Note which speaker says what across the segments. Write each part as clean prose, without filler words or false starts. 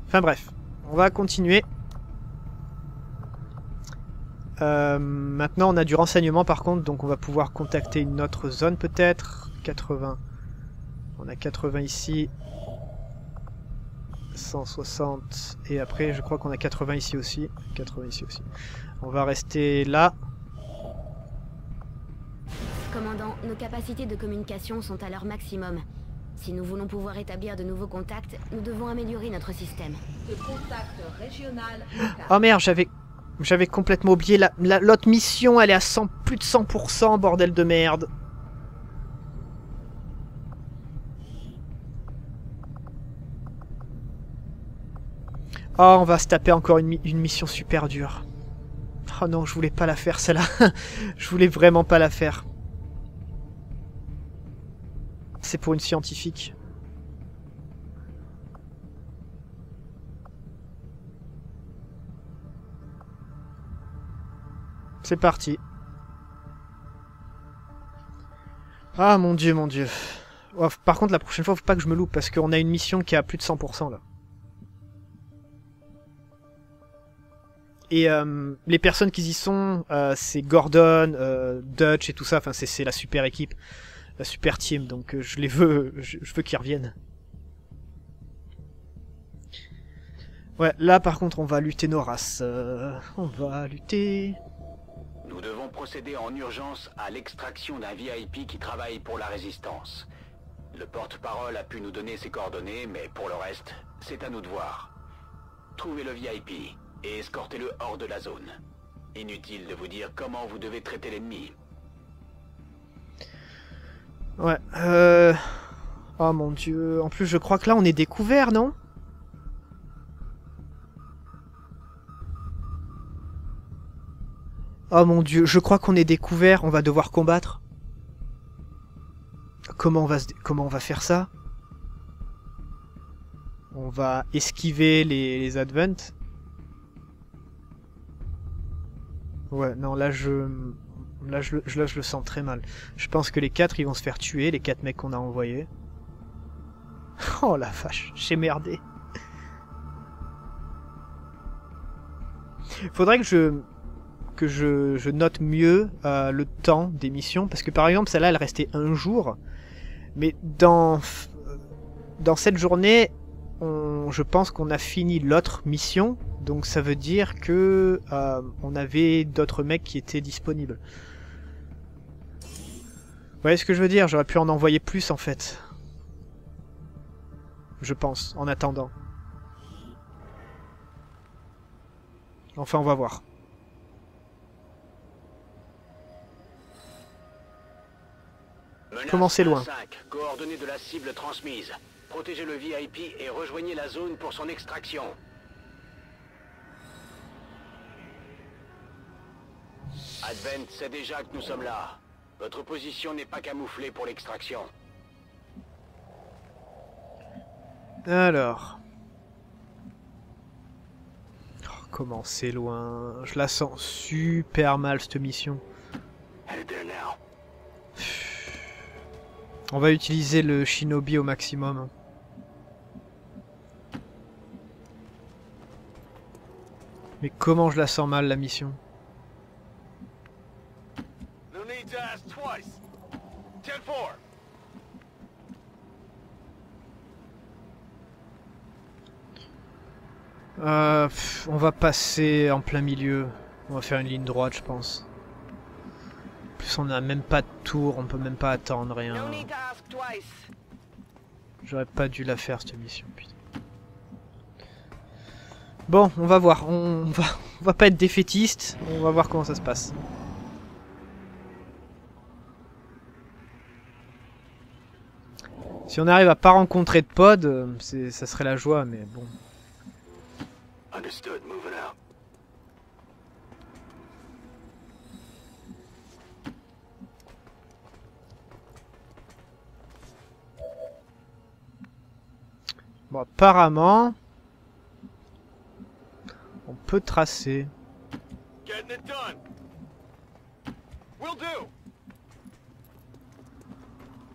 Speaker 1: Enfin bref, on va continuer. Maintenant on a du renseignement par contre, donc on va pouvoir contacter une autre zone peut-être. 80. On a 80 ici. 160. Et après je crois qu'on a 80 ici aussi. 80 ici aussi. On va rester là.
Speaker 2: Commandant, nos capacités de communication sont à leur maximum. Si nous voulons pouvoir établir de nouveaux contacts, nous devons améliorer notre système.
Speaker 3: Contact régional.
Speaker 1: Oh merde, j'avais complètement oublié. L'autre mission, elle est à 100, plus de 100%, bordel de merde. Oh, on va se taper encore une mission super dure. Oh non, je voulais pas la faire celle-là. Je voulais vraiment pas la faire. C'est pour une scientifique. C'est parti. Ah mon dieu, mon dieu. Oh, par contre, la prochaine fois, faut pas que je me loupe, parce qu'on a une mission qui est à plus de 100% là. Et les personnes qui y sont, c'est Gordon, Dutch et tout ça, enfin c'est la super équipe, la super team, donc je les veux, je veux qu'ils reviennent. Ouais, là par contre on va lutter nos races, on va lutter...
Speaker 4: Nous devons procéder en urgence à l'extraction d'un VIP qui travaille pour la résistance. Le porte-parole a pu nous donner ses coordonnées, mais pour le reste, c'est à nous de voir. Trouvez le VIP et escortez-le hors de la zone. Inutile de vous dire comment vous devez traiter l'ennemi.
Speaker 1: Ouais, oh mon dieu, en plus je crois que là on est découvert, non? Oh mon dieu, je crois qu'on est découvert, on va devoir combattre. Comment on va faire ça? On va esquiver les Advent. Ouais, non, là je le sens très mal. Je pense que les 4 ils vont se faire tuer, les 4 mecs qu'on a envoyés. Oh la vache, j'ai merdé. Faudrait que je note mieux le temps des missions, parce que par exemple celle-là elle restait un jour, mais dans cette journée je pense qu'on a fini l'autre mission, donc ça veut dire que on avait d'autres mecs qui étaient disponibles. Vous voyez ce que je veux dire? J'aurais pu en envoyer plus en fait. Je pense, en attendant. Enfin on va voir. Comment c'est loin?
Speaker 4: 5, coordonnées de la cible transmise. Protégez le VIP et rejoignez la zone pour son extraction. Advent sait déjà que nous sommes là. Votre position n'est pas camouflée pour l'extraction.
Speaker 1: Alors... Oh, comment c'est loin? Je la sens super mal cette mission. On va utiliser le Shinobi au maximum. Mais comment je la sens mal la mission? On va passer en plein milieu. On va faire une ligne droite, je pense. En plus, on n'a même pas de tour, on peut même pas attendre rien. J'aurais pas dû la faire cette mission, putain. Bon, on va voir. On va pas être défaitiste. On va voir comment ça se passe. Si on arrive à pas rencontrer de pod, ça serait la joie, mais bon.
Speaker 4: Understood, moving out.
Speaker 1: Bon, apparemment, on peut tracer.
Speaker 4: Getting it done. Will do.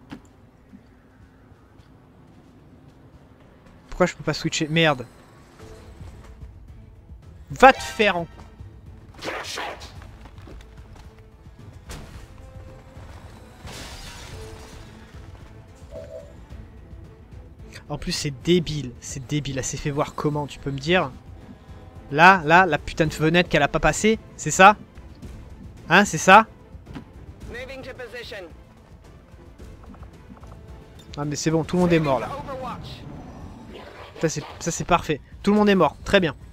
Speaker 1: Pourquoi je peux pas switcher? Merde. Va te faire en... En plus c'est débile, elle s'est fait voir comment, tu peux me dire? Là, la putain de fenêtre qu'elle a pas passée, c'est ça? Hein, c'est ça? Ah mais c'est bon, tout le monde est mort là. Ça c'est parfait, tout le monde est mort, très bien.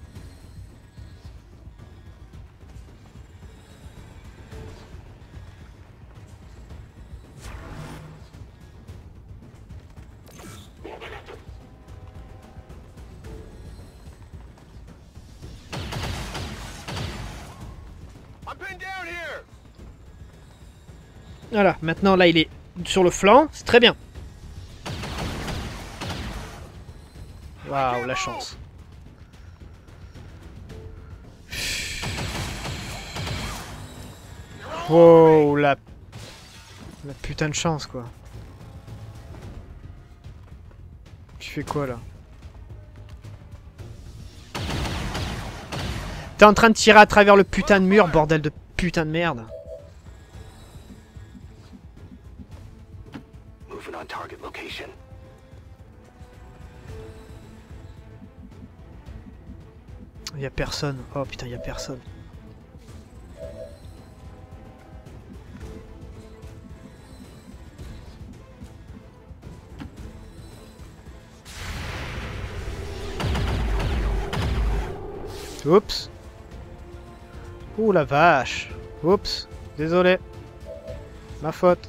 Speaker 1: Voilà, maintenant là il est sur le flanc, c'est très bien. Waouh, la chance. Wow, la putain de chance quoi. Tu fais quoi là? T'es en train de tirer à travers le putain de mur, bordel de putain de merde. Y'a personne. Oh putain, y'a personne. Oups. Ouh la vache. Oups. Désolé. Ma faute.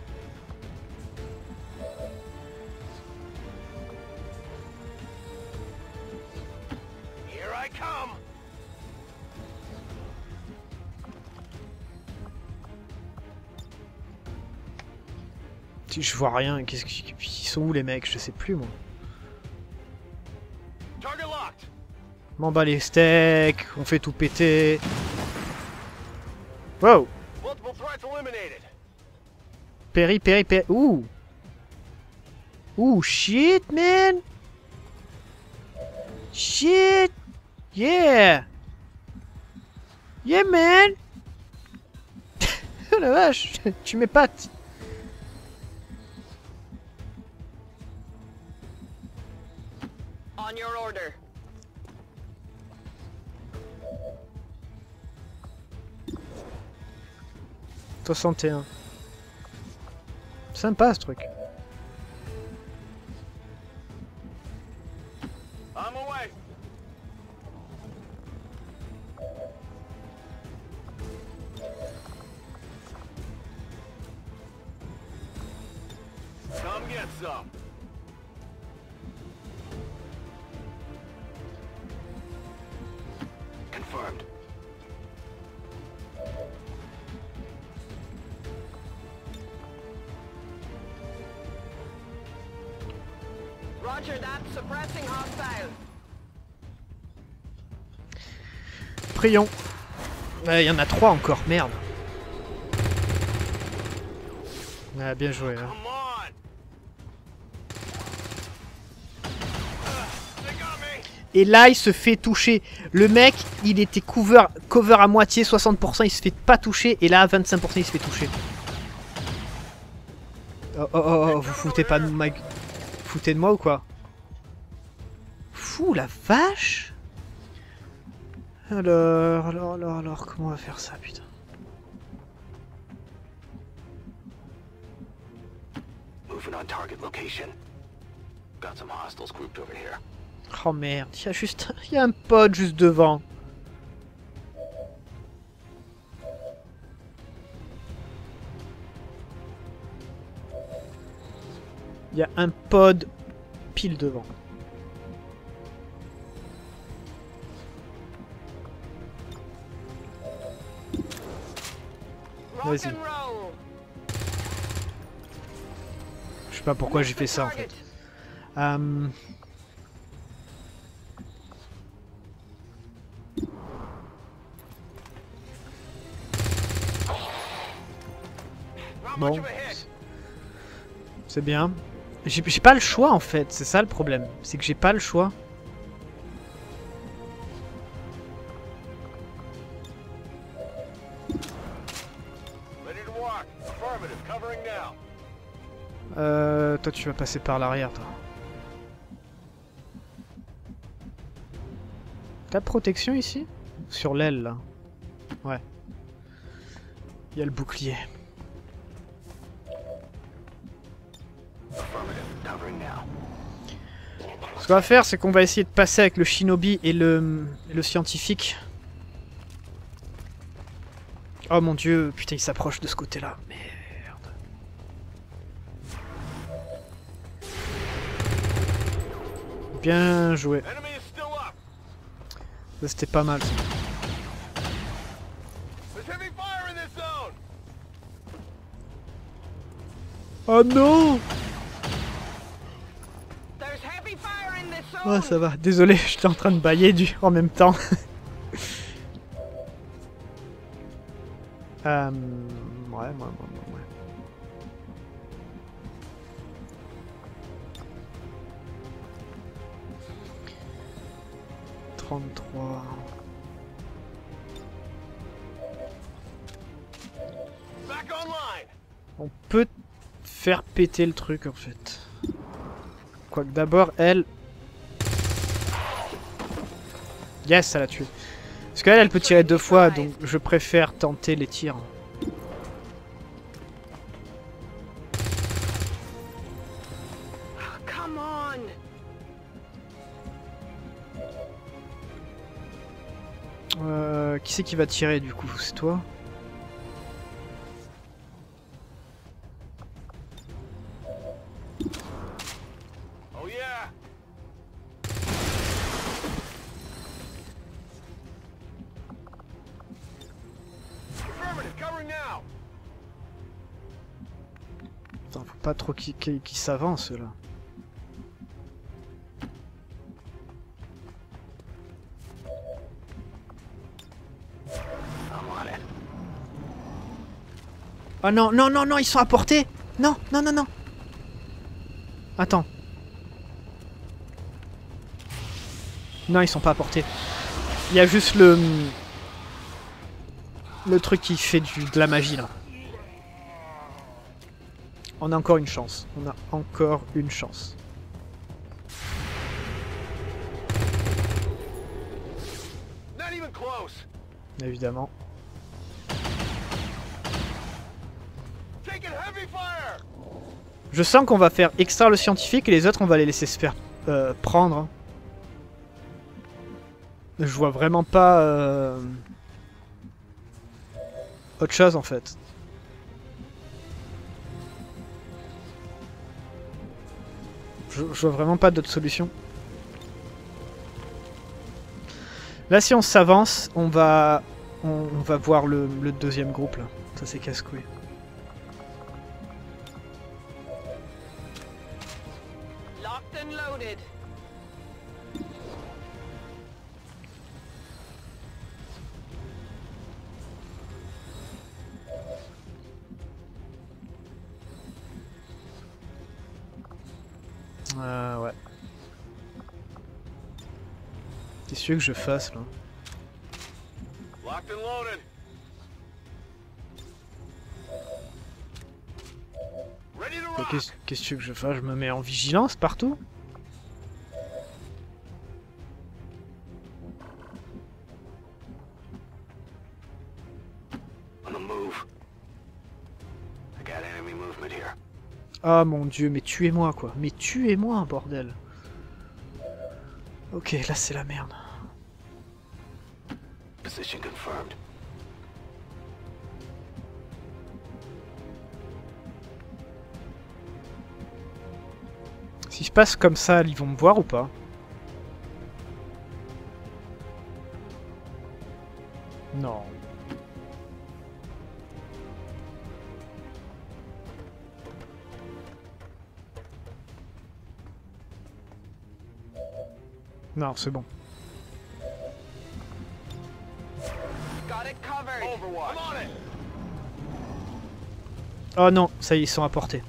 Speaker 1: Je vois rien. Qu'est-ce qu'ils sont où les mecs? Je sais plus moi. M'en bats les steaks. On fait tout péter. Wow. Péri. Ouh. Ouh shit man. Shit. Yeah. Yeah man. Oh la vache. Tu m'épates.
Speaker 2: On your order.
Speaker 1: « 61. Sympa ce truc.
Speaker 4: Confirmed.
Speaker 2: Roger that, suppressing hostile.
Speaker 1: Prions. Il y en a 3 encore, merde. Ah, bien joué. Hein. Et là, il se fait toucher. Le mec, il était cover à moitié, 60%, il se fait pas toucher. Et là, à 25%, il se fait toucher. Oh, vous foutez pas de ma... Foutez de moi ou quoi? Fou, la vache. Alors, comment on va faire ça, putain?
Speaker 4: Moving on target location. Got some hostiles grouped over here.
Speaker 1: Oh merde, il y a un pod juste devant. Il y a un pod pile devant. Vas-y. Je sais pas pourquoi j'ai fait ça en fait. Bon, c'est bien. J'ai pas le choix en fait, c'est ça le problème. C'est que j'ai pas le choix. Toi tu vas passer par l'arrière toi. T'as protection ici? Sur l'aile là. Ouais. Il y a le bouclier. Ce qu'on va faire, c'est qu'on va essayer de passer avec le shinobi et le scientifique. Oh mon dieu, putain, il s'approche de ce côté-là. Merde. Bien joué. Ça, c'était pas mal. Ça. Oh non! Oh ça va, désolé, j'étais en train de bailler en même temps. Ouais. 33. On peut faire péter le truc en fait. Quoique d'abord elle... Yes, ça l'a tué. Parce qu'elle, elle peut tirer 2 fois, donc je préfère tenter les tirs. Qui c'est qui va tirer du coup? C'est toi? Attends, faut pas trop qu'il s'avance là. Oh non, non, non, non, ils sont à portée. Non, non, non, non. Attends. Non, ils sont pas à portée. Il y a juste le truc qui fait de la magie là. On a encore une chance. On a encore une chance. Évidemment. Je sens qu'on va faire extraire le scientifique et les autres on va les laisser se faire prendre. Je vois vraiment pas autre chose en fait. Je vois vraiment pas d'autre solution. Là si on s'avance, on va voir le deuxième groupe là. Ça c'est casse-couille. Ouais. Qu'est-ce que je fasse là? Qu'est-ce que je fasse? Je me mets en vigilance partout? Ah mon dieu, mais tuez-moi quoi. Mais tuez-moi, bordel. Ok, là c'est la merde.
Speaker 4: Position confirmed.
Speaker 1: Si je passe comme ça, ils vont me voir ou pas? Non. Non, c'est bon. Oh non, ça y est, ils sont à portée.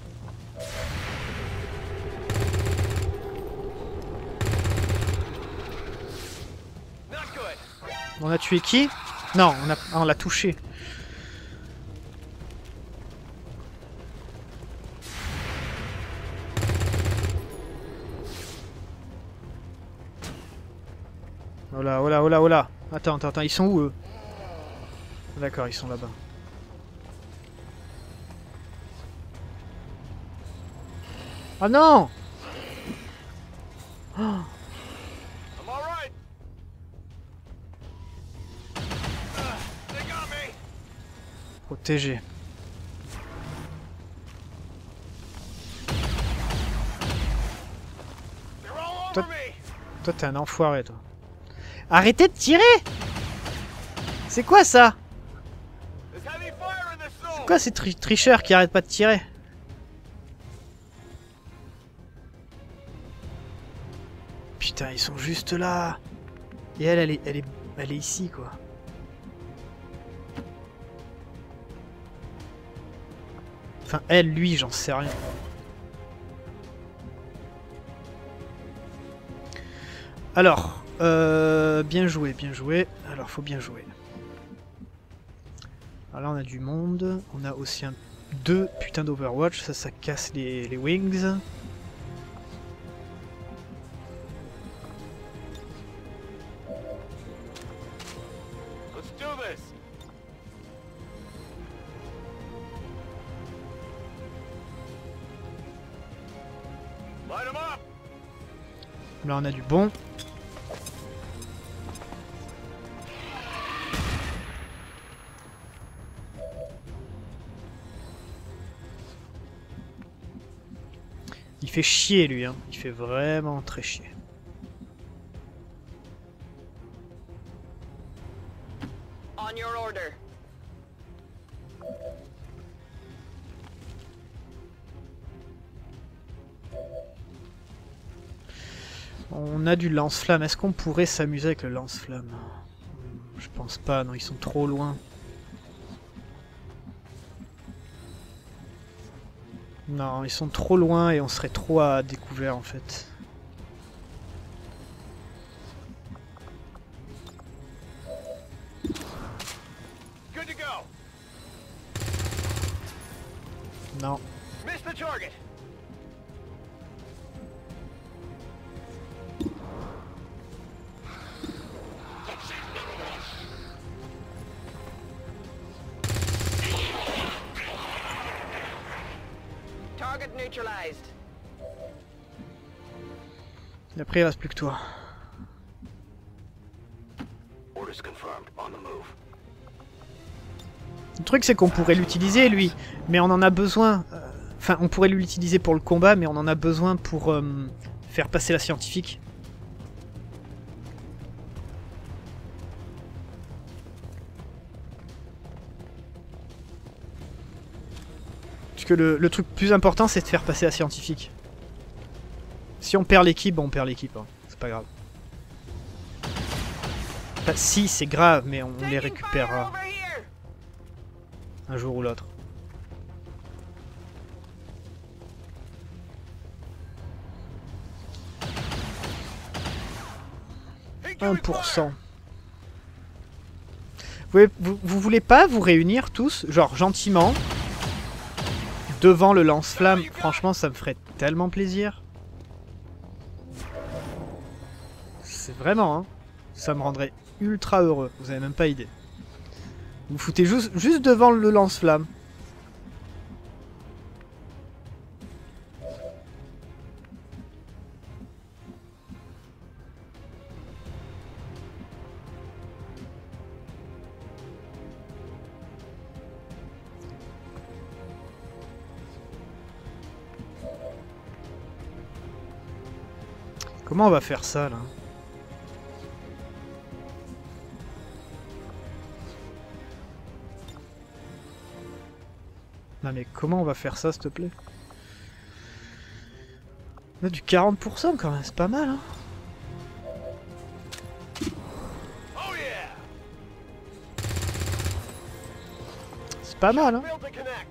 Speaker 1: On a tué qui? Non, on l'a touché. Oh là, oh là, oh là, oh là. Attends, attends, attends, ils sont où eux? D'accord, ils sont là-bas. Oh non! Oh,
Speaker 5: I'm all right. They got me.
Speaker 1: protégé.
Speaker 5: They're all
Speaker 1: Toi-
Speaker 5: over me.
Speaker 1: Toi, t'es un enfoiré, toi. Arrêtez de tirer! C'est quoi ça?
Speaker 5: There's heavy fire in this zone.
Speaker 1: C'est quoi ces tricheurs qui arrêtent pas de tirer? Putain, ils sont juste là. Et elle est ici, quoi. Enfin, elle, lui, j'en sais rien. Alors, bien joué, bien joué. Alors, faut bien jouer. Alors là, on a du monde. On a aussi deux putains d'Overwatch. Ça casse les wings.
Speaker 5: Let's do this. Light 'em up.
Speaker 1: Là, on a du bon. Il fait chier, lui, hein. Il fait vraiment très chier.
Speaker 3: On your order.
Speaker 1: On a du lance-flamme. Est-ce qu'on pourrait s'amuser avec le lance-flamme? Je pense pas, non, ils sont trop loin. Non, ils sont trop loin et on serait trop à découvert en fait.
Speaker 5: Good to go.
Speaker 1: Non.
Speaker 5: Miss the target.
Speaker 3: Target neutralized.
Speaker 1: Et après, il reste plus que toi.
Speaker 4: Orders confirmed. On the move.
Speaker 1: Le truc, c'est qu'on pourrait l'utiliser, lui. Mais on en a besoin. Enfin, on pourrait l'utiliser pour le combat, mais on en a besoin pour faire passer la scientifique. Parce que le truc plus important, c'est de faire passer la scientifique. Si on perd l'équipe, bon, on perd l'équipe. Hein. C'est pas grave. Enfin, si, c'est grave, mais on les récupérera
Speaker 3: Over here.
Speaker 1: un jour ou l'autre.
Speaker 5: Incoming fire.
Speaker 1: 1%. Vous voulez pas vous réunir tous, genre gentiment, devant le lance-flamme? Franchement, ça me ferait tellement plaisir. C'est vraiment, hein. Ça me rendrait ultra heureux. Vous avez même pas idée. Vous foutez juste devant le lance-flamme. Comment on va faire ça, là? Non mais comment on va faire ça, s'il te plaît? On a du 40% quand même, c'est pas mal, hein?
Speaker 5: Oh yeah.
Speaker 1: C'est pas mal, hein?
Speaker 5: Failed to connect.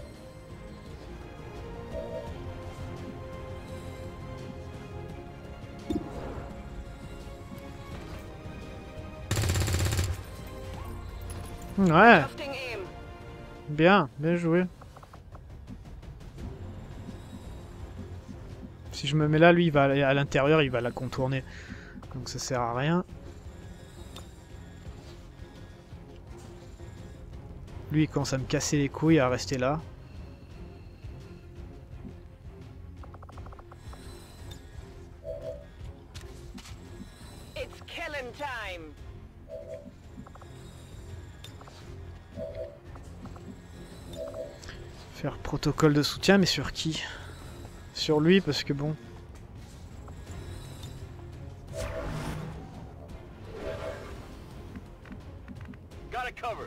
Speaker 1: Ouais,
Speaker 3: Adjusting aim.
Speaker 1: bien joué. Si je me mets là, lui, il va aller à l'intérieur, il va la contourner. Donc ça sert à rien. Lui il commence à me casser les couilles à rester là.
Speaker 3: It's killing time.
Speaker 1: Faire protocole de soutien, mais sur qui? Sur lui, parce que bon...
Speaker 5: Got it covered.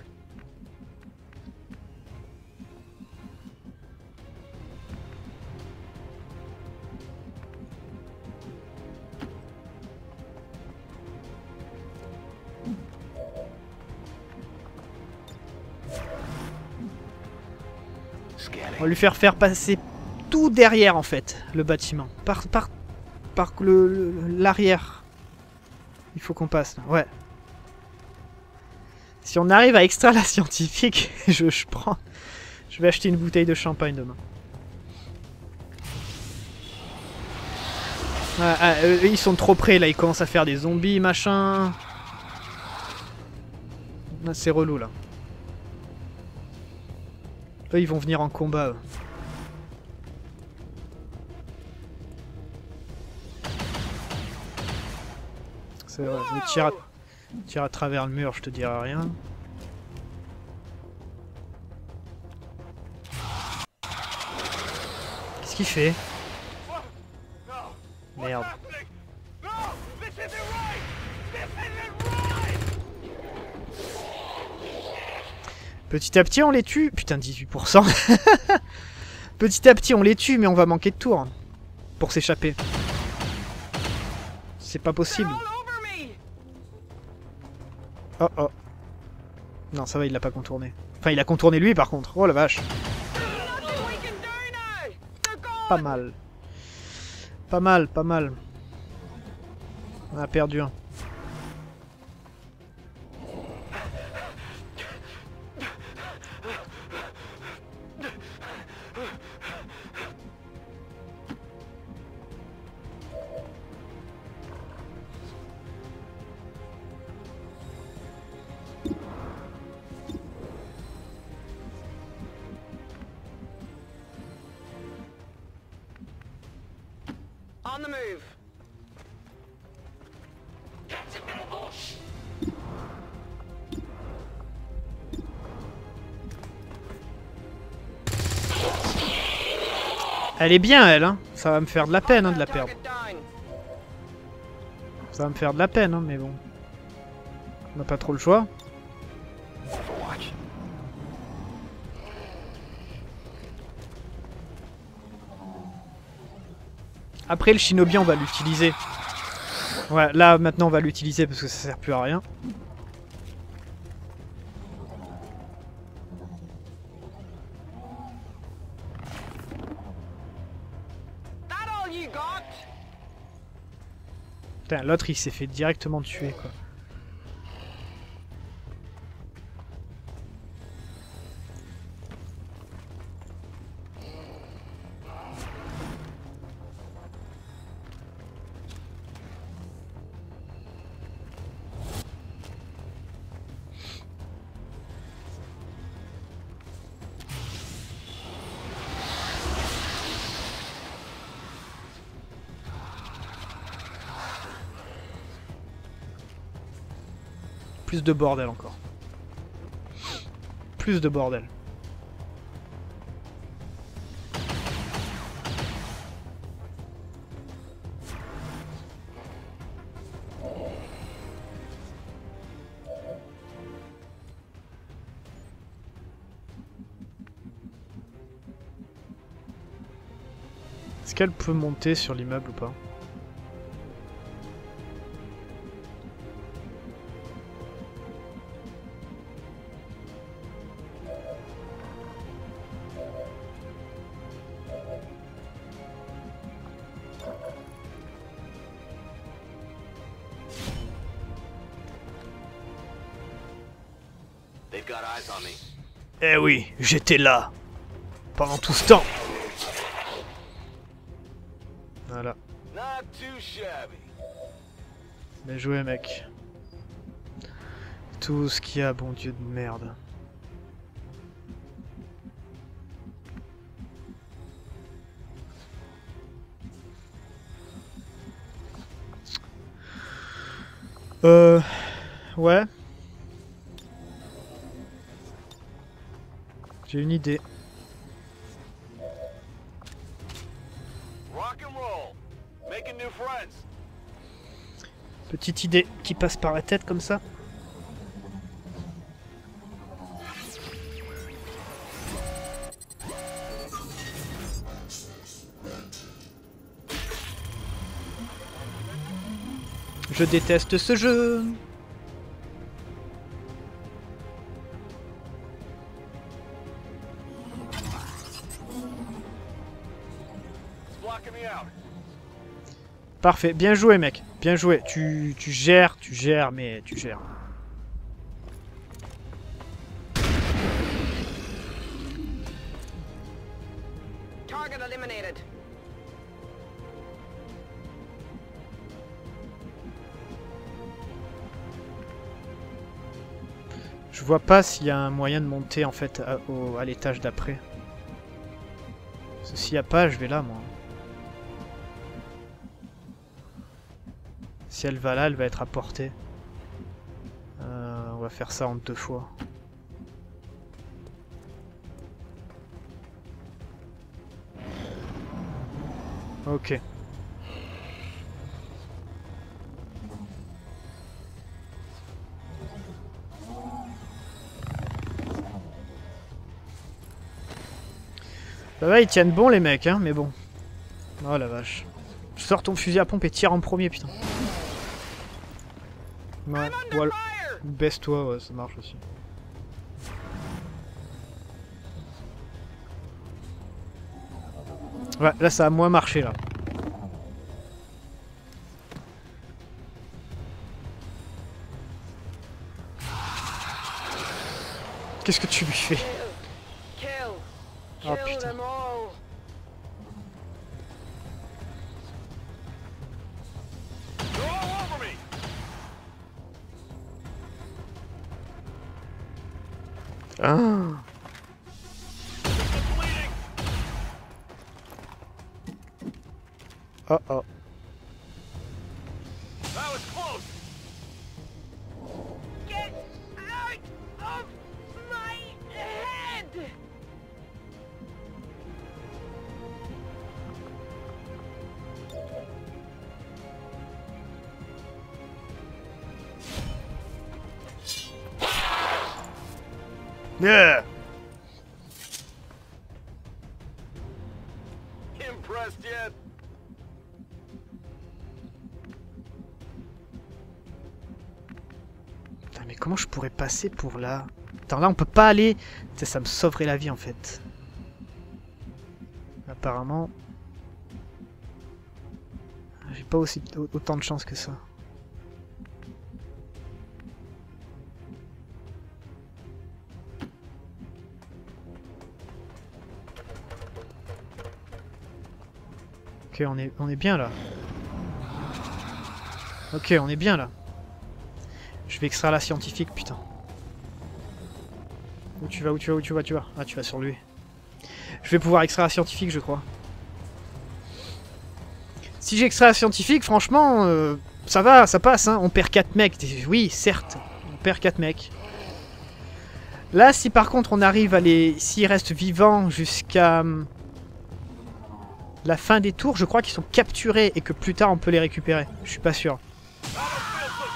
Speaker 1: On va lui faire passer tout derrière en fait, le bâtiment. Par l'arrière. Il faut qu'on passe là, ouais. Si on arrive à extraire la scientifique, je prends... Je vais acheter une bouteille de champagne demain. Ils sont trop près là, ils commencent à faire des zombies, machin. C'est relou là. Eux ils vont venir en combat. Eux. C'est vrai, je vais tirer à travers le mur, je te dirai rien. Qu'est-ce qu'il fait? Merde.
Speaker 5: No, this isn't right. This isn't right.
Speaker 1: Petit à petit on les tue. Putain 18%. Petit à petit on les tue mais on va manquer de tours. Pour s'échapper. C'est pas possible.
Speaker 3: All over me.
Speaker 1: Oh oh. Non ça va il l'a pas contourné. Enfin il a contourné lui par contre. Oh la vache.
Speaker 3: Nothing we can do now. They're gone.
Speaker 1: Pas mal. Pas mal, pas mal. On a perdu un.
Speaker 3: On the move.
Speaker 1: Elle est bien elle hein. Ça va me faire de la peine hein, de la perdre.
Speaker 3: Target down.
Speaker 1: Ça va me faire de la peine hein, mais bon. On n'a pas trop le choix. Après le shinobi on va l'utiliser. Ouais là maintenant on va l'utiliser parce que ça sert plus à rien.
Speaker 3: That all you got?
Speaker 1: Putain l'autre il s'est fait directement tuer quoi. Plus de bordel encore. Plus de bordel. Est-ce qu'elle peut monter sur l'immeuble ou pas?
Speaker 5: They've got eyes on me.
Speaker 1: Eh oui, j'étais là. Pendant tout ce temps. Voilà.
Speaker 5: Not too shabby.
Speaker 1: Bien joué mec. Tout ce qu'il y a, bon dieu de merde. Ouais. J'ai une idée.
Speaker 5: Rock and roll. Making new friends.
Speaker 1: Petite idée qui passe par la tête comme ça. Je déteste ce jeu.
Speaker 5: It's blocking me out.
Speaker 1: Parfait, bien joué mec, bien joué. Tu gères, mais tu gères.
Speaker 3: Target eliminated.
Speaker 1: Je vois pas s'il y a un moyen de monter en fait à l'étage d'après. Parce que s'il n'y a pas, je vais là moi. Si elle va là, elle va être à portée. On va faire ça en 2 fois. Ok. Ça va, ils tiennent bon les mecs, hein, mais bon. Oh la vache. Sors ton fusil à pompe et tire en premier, putain. Ouais, voilà. Baisse-toi, ouais, ça marche aussi. Ouais, là ça a moins marché, là. Qu'est-ce que tu lui fais?
Speaker 3: Kill.
Speaker 1: Oh
Speaker 3: Kill
Speaker 1: putain.
Speaker 3: them all.
Speaker 5: They're all over me.
Speaker 1: Ah.
Speaker 5: I'm bleeding.
Speaker 1: Oh oh.
Speaker 5: That was close.
Speaker 3: Get out of my head.
Speaker 1: Yeah.
Speaker 5: Impressed yet?
Speaker 1: Putain, mais comment je pourrais passer pour là? Attends, là on peut pas aller. Ça me sauverait la vie en fait. Apparemment. J'ai pas autant de chance que ça. Ok, on est bien là. Ok, on est bien là. Je vais extraire la scientifique, putain. Où tu vas, où tu vas, où tu vas, tu vas? Ah, tu vas sur lui. Je vais pouvoir extraire la scientifique, je crois. Si j'extrais la scientifique, franchement, ça va, ça passe, hein. On perd 4 mecs. Oui, certes, on perd 4 mecs. Là, si par contre on arrive à les... S'ils restent vivants jusqu'à... la fin des tours, je crois qu'ils sont capturés et que plus tard on peut les récupérer. Je suis pas sûr.
Speaker 5: That don't feel so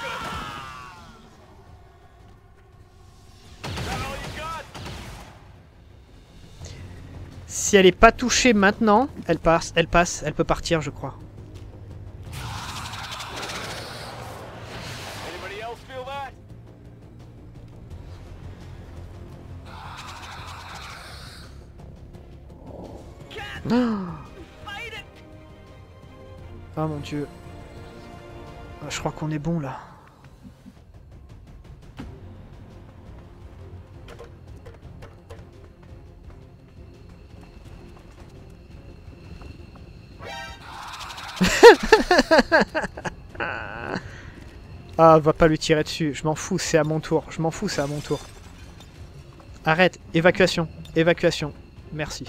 Speaker 5: good. Is that all you got?
Speaker 1: Si elle est pas touchée maintenant, elle passe, elle peut partir, je crois.
Speaker 5: Anybody else feel that?
Speaker 3: Fight it.
Speaker 1: Oh mon dieu. Ah, je crois qu'on est bon là. Ah, va pas lui tirer dessus. Je m'en fous, c'est à mon tour. Je m'en fous, c'est à mon tour. Arrête. Évacuation. Évacuation. Merci.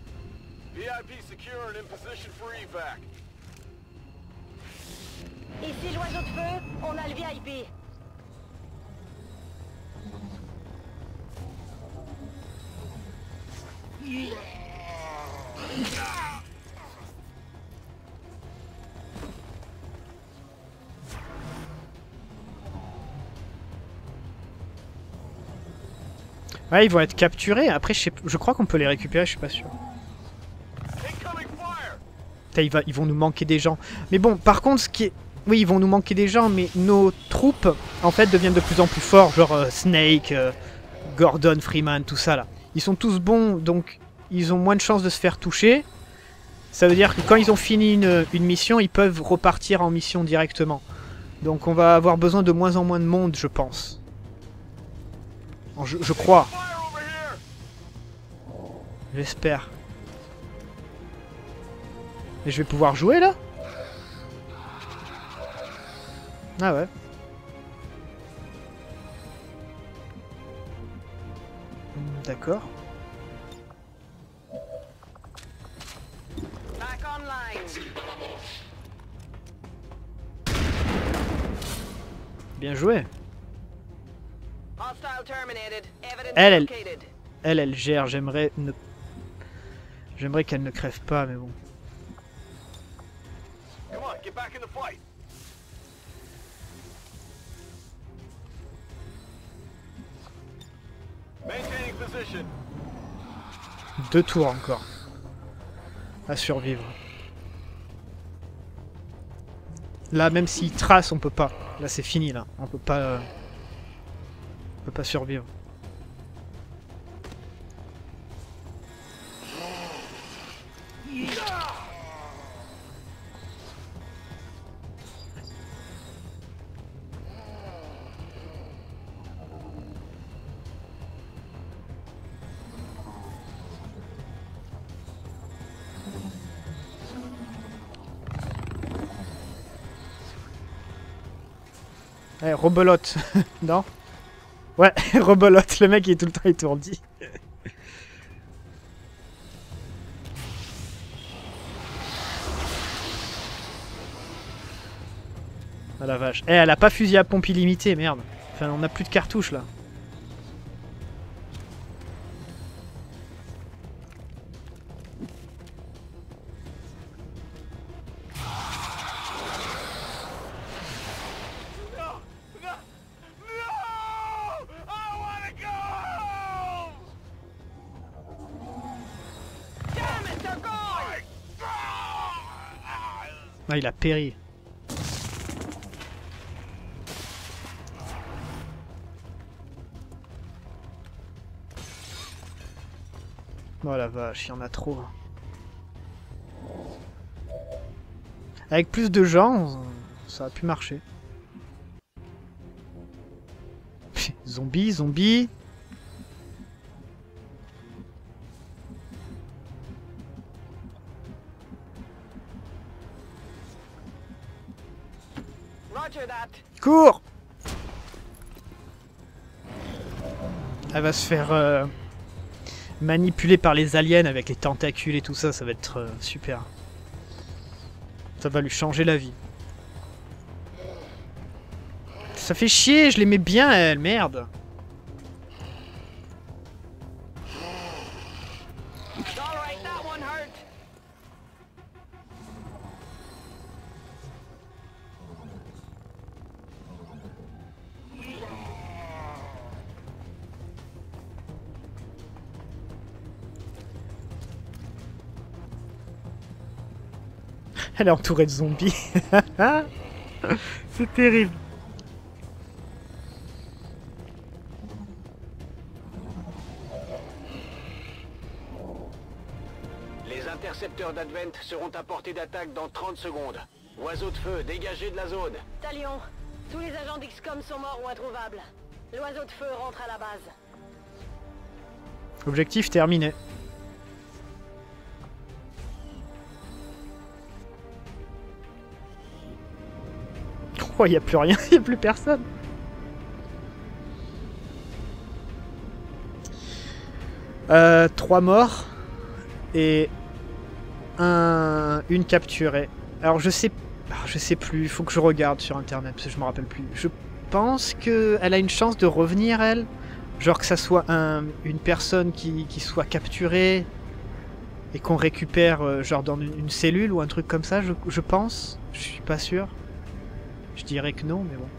Speaker 5: VIP secure and in position for evac.
Speaker 2: Et
Speaker 6: Ici l'oiseau de feu, on a le VIP.
Speaker 1: Ouais, ils vont être capturés. Après, je crois qu'on peut les récupérer, je suis pas sûr.
Speaker 5: Incoming fire!
Speaker 1: Putain, ils vont nous manquer des gens. Mais bon, par contre, ce qui est... Oui, ils vont nous manquer des gens, mais nos troupes, en fait, deviennent de plus en plus forts. Genre Snake, Gordon, Freeman, tout ça, là. Ils sont tous bons, donc ils ont moins de chances de se faire toucher. Ça veut dire que quand ils ont fini une mission, ils peuvent repartir en mission directement. Donc on va avoir besoin de moins en moins de monde, je pense. Je crois.
Speaker 5: Fire over here!
Speaker 1: J'espère. Et je vais pouvoir jouer, là? Ah ouais. D'accord.
Speaker 3: Back online.
Speaker 1: Bien joué.
Speaker 3: Hostile terminated. Evidence
Speaker 1: Elle.
Speaker 3: located.
Speaker 1: Elle gère. J'aimerais qu'elle ne crève pas, mais bon.
Speaker 5: Come on, get back in the fight. Maintaining position.
Speaker 1: 2 tours encore. À survivre. Là, même s'il trace, on peut pas. Là, c'est fini, là. On peut pas survivre. Eh, rebelote. Non? Ouais, rebelote. Le mec il est tout le temps étourdi. Ah la vache. Eh, elle a pas fusil à pompe illimité, merde. Enfin, on a plus de cartouches là.
Speaker 5: No! No! No! I wanna go home!
Speaker 3: Damn it, they're gone!
Speaker 1: Ah, il a péri. Oh la vache, il y en a trop. Avec plus de gens, ça a pu marcher. Zombie, zombie.
Speaker 3: Roger that.
Speaker 1: Cours! Elle va se faire manipuler par les aliens avec les tentacules et tout ça, ça va être super. Ça va lui changer la vie. Ça fait chier, je l'aimais bien elle, merde.
Speaker 3: All right, that one hurt.
Speaker 1: Elle est entourée de zombies. C'est terrible.
Speaker 4: Les intercepteurs d'Advent seront à portée d'attaque dans 30 secondes. Oiseau de feu, dégagez de la zone.
Speaker 6: Talion, tous les agents d'XCOM sont morts ou introuvables. L'oiseau de feu rentre à la base.
Speaker 1: Objectif terminé. Oh, il n'y a plus rien, il n'y a plus personne. Trois morts et une capturée. Alors je sais Je sais plus, il faut que je regarde sur internet parce que je me rappelle plus. Je pense qu'elle a une chance de revenir, elle. Genre que ça soit une personne qui soit capturée et qu'on récupère genre dans une cellule ou un truc comme ça, je pense. Je suis pas sûr. Je dirais que non, mais bon.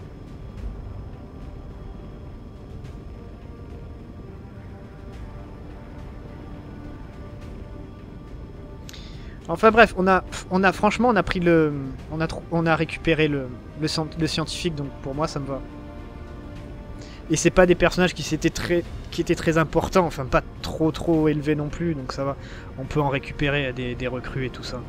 Speaker 1: Enfin bref, on a franchement on a pris on a récupéré le scientifique, donc pour moi ça me va. Et c'est pas des personnages qui étaient très importants, enfin pas trop élevés non plus, donc ça va. On peut en récupérer des recrues et tout ça.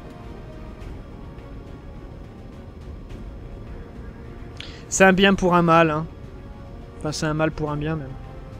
Speaker 1: C'est un bien pour un mal, hein. Enfin c'est un mal pour un bien même.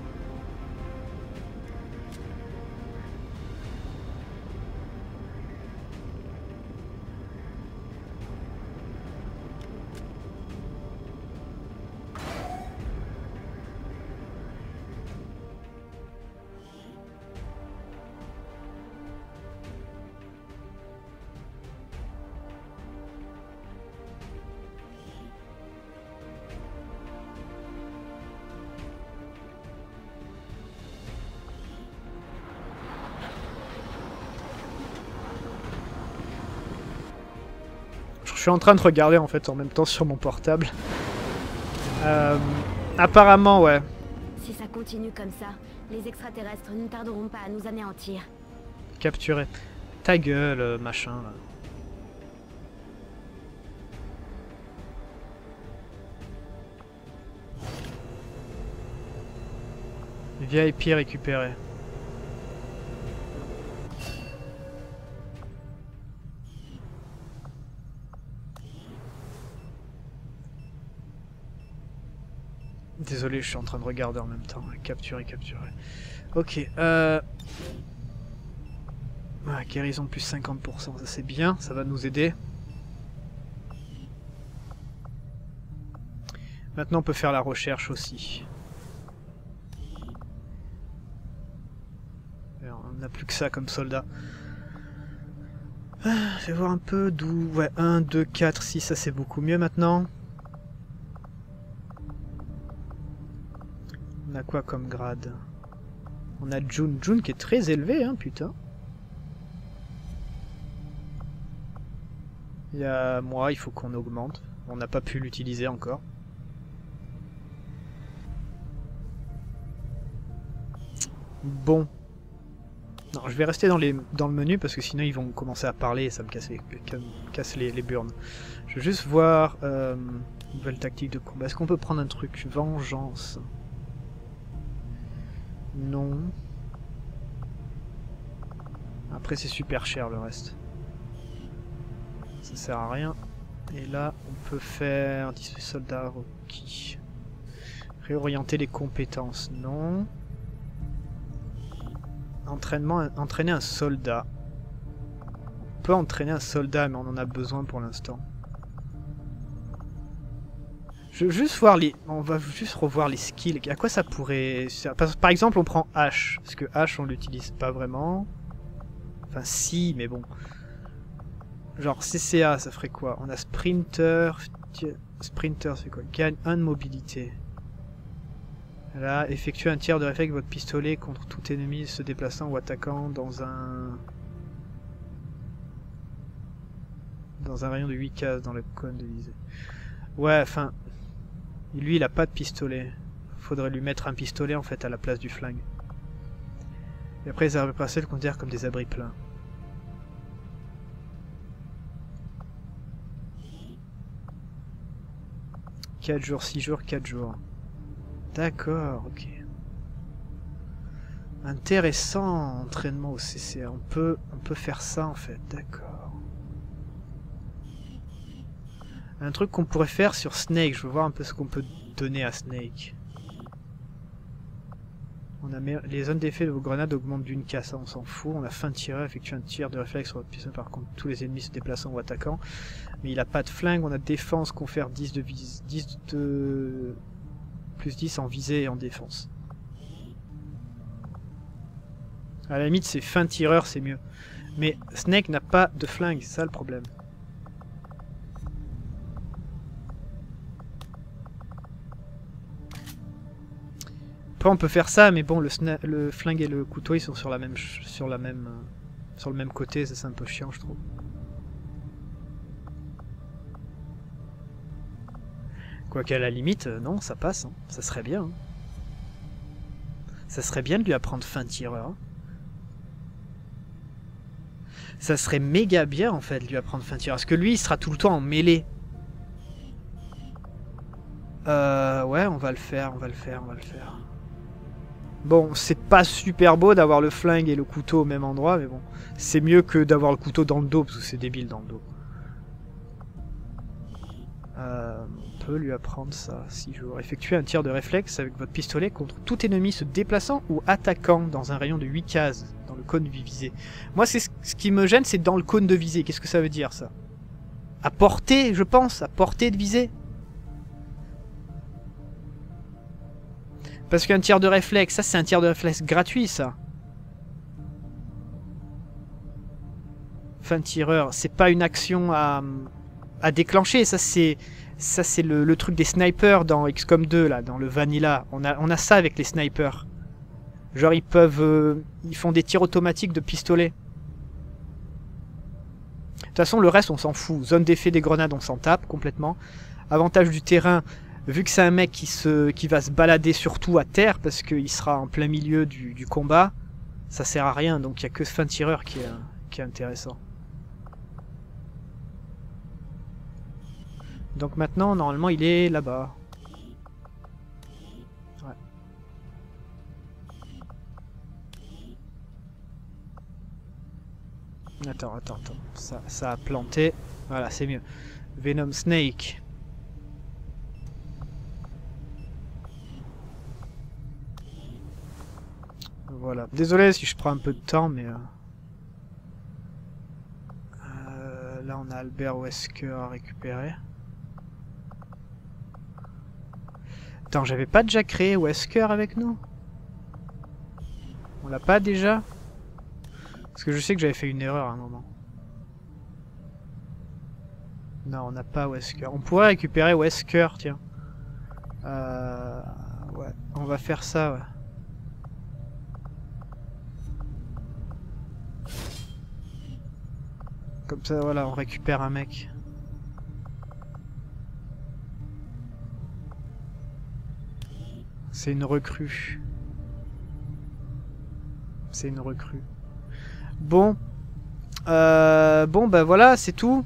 Speaker 1: Je suis en train de regarder en fait en même temps sur mon portable. Apparemment, ouais.
Speaker 2: Si ça continue comme ça, les extraterrestres ne tarderont pas à nous anéantir.
Speaker 1: Capturé. Ta gueule, machin. Là. VIP récupéré. Désolé, je suis en train de regarder en même temps. Capturer. Ok. Guérison plus 50%, ça c'est bien, ça va nous aider. Maintenant on peut faire la recherche aussi. Alors, on n'a plus que ça comme soldat. Je vais voir un peu d'où... Ouais, 1, 2, 4, 6, ça c'est beaucoup mieux maintenant. On a quoi comme grade? On a June qui est très élevé, hein, putain. Il y a moi, il faut qu'on augmente. On n'a pas pu l'utiliser encore. Bon. Non, je vais rester dans le menu parce que sinon ils vont commencer à parler et ça me casse les burnes. Je veux juste voir... nouvelle tactique de combat. Est-ce qu'on peut prendre un truc? Vengeance. Non. Après c'est super cher le reste. Ça sert à rien. Et là on peut faire 18 soldats requis. Réorienter les compétences. Non. Entraîner un soldat. On peut entraîner un soldat mais on en a besoin pour l'instant. Je veux juste voir on va juste revoir les skills. À quoi ça pourrait... Par exemple, on prend H. Parce que H, on l'utilise pas vraiment. Enfin, si, mais bon. Genre, CCA, ça ferait quoi? On a Sprinter. Sprinter, c'est quoi? Gagne 1 de mobilité. Là, effectue un tir de réflexe votre pistolet contre tout ennemi se déplaçant ou attaquant dans un rayon de 8 cases dans le cône de visée. Ouais, enfin... Lui, il a pas de pistolet. Faudrait lui mettre un pistolet, en fait, à la place du flingue. Et après, les abris partiels le considèrent comme des abris pleins. « 4 jours, 6 jours, 4 jours. » D'accord, ok. Intéressant, entraînement au CCA. On peut faire ça, en fait, d'accord. Un truc qu'on pourrait faire sur Snake, je veux voir un peu ce qu'on peut donner à Snake. On a les zones d'effet de vos grenades augmentent d'une casse, ça on s'en fout. On a fin de tireur, effectue un tir de réflexe sur votre pistolet par contre tous les ennemis se déplaçant ou attaquant. Mais il a pas de flingue, on a défense, confère 10 de plus 10 en visée et en défense. À la limite c'est fin de tireur, c'est mieux. Mais Snake n'a pas de flingue, c'est ça le problème. Après on peut faire ça, mais bon, le flingue et le couteau ils sont sur le même côté, ça c'est un peu chiant je trouve. Quoique à la limite, non, ça passe, hein. Ça serait bien. Hein. Ça serait bien de lui apprendre fin tireur. Hein. Ça serait méga bien en fait de lui apprendre fin tireur. Parce que lui il sera tout le temps en mêlée. Ouais, on va le faire. Bon, c'est pas super beau d'avoir le flingue et le couteau au même endroit, mais bon. C'est mieux que d'avoir le couteau dans le dos, parce que c'est débile dans le dos. On peut lui apprendre ça. Si je veux effectuer un tir de réflexe avec votre pistolet contre tout ennemi se déplaçant ou attaquant dans un rayon de 8 cases, dans le cône de visée. Moi, c'est ce qui me gêne, c'est dans le cône de visée. Qu'est-ce que ça veut dire, ça? À portée, je pense, à portée de visée. Parce qu'un tir de réflexe, ça c'est un tir de réflexe gratuit, ça. Fin tireur, c'est pas une action à déclencher, ça c'est le truc des snipers dans XCOM 2, là, dans le Vanilla. On a ça avec les snipers. Genre ils font des tirs automatiques de pistolet. De toute façon le reste on s'en fout. Zone d'effet des grenades on s'en tape complètement. Avantage du terrain, vu que c'est un mec qui va se balader surtout à terre parce qu'il sera en plein milieu du combat, ça sert à rien, donc il n'y a que ce fin tireur qui est intéressant. Donc maintenant, normalement, il est là-bas. Ouais. Attends. Ça a planté. Voilà, c'est mieux. Venom Snake. Voilà. Désolé si je prends un peu de temps, mais... là, on a Albert Wesker à récupérer. Attends, j'avais pas déjà créé Wesker avec nous? On l'a pas déjà? Parce que je sais que j'avais fait une erreur à un moment. Non, on n'a pas Wesker. On pourrait récupérer Wesker, tiens. Ouais, on va faire ça, ouais. Comme ça, voilà, on récupère un mec. C'est une recrue. C'est une recrue. Bon. Bon, bah voilà, c'est tout.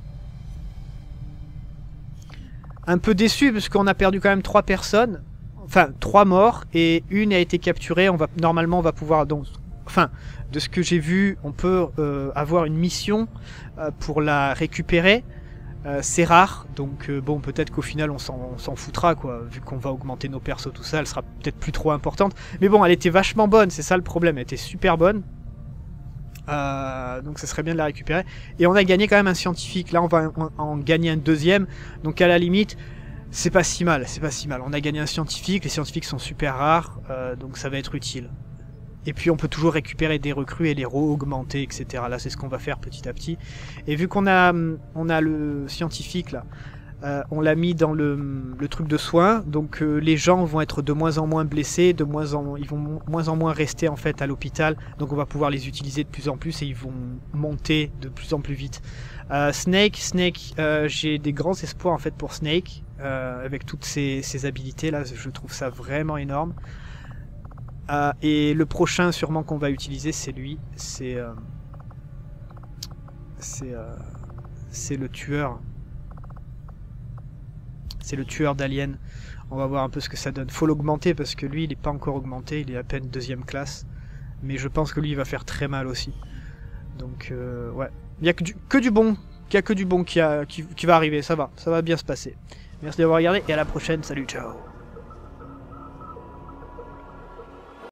Speaker 1: Un peu déçu parce qu'on a perdu quand même 3 personnes. Enfin, 3 morts et une a été capturée. Normalement, on va pouvoir... Donc, enfin, de ce que j'ai vu, on peut avoir une mission pour la récupérer. C'est rare, donc bon, peut-être qu'au final on s'en foutra, quoi, vu qu'on va augmenter nos persos, tout ça, elle sera peut-être plus trop importante. Mais bon, elle était vachement bonne, c'est ça le problème, elle était super bonne. Donc ça serait bien de la récupérer. Et on a gagné quand même un scientifique, là on va en gagner un deuxième, donc à la limite, c'est pas si mal, c'est pas si mal. On a gagné un scientifique, les scientifiques sont super rares, donc ça va être utile. Et puis on peut toujours récupérer des recrues et les re-augmenter, etc. Là c'est ce qu'on va faire petit à petit. Et vu qu'on a le scientifique là, on l'a mis dans le truc de soins, donc les gens vont être de moins en moins blessés, ils vont moins en moins rester en fait à l'hôpital, donc on va pouvoir les utiliser de plus en plus et ils vont monter de plus en plus vite. Snake, j'ai des grands espoirs en fait pour Snake, avec toutes ces habilités là, je trouve ça vraiment énorme. Et le prochain sûrement qu'on va utiliser c'est lui, c'est le tueur. C'est le tueur d'aliens. On va voir un peu ce que ça donne. Faut l'augmenter parce que lui il n'est pas encore augmenté, il est à peine 2e classe. Mais je pense que lui il va faire très mal aussi. Donc ouais. Il n'y a que du bon. Il y a que du bon qui va arriver, ça va bien se passer. Merci d'avoir regardé et à la prochaine, salut, ciao.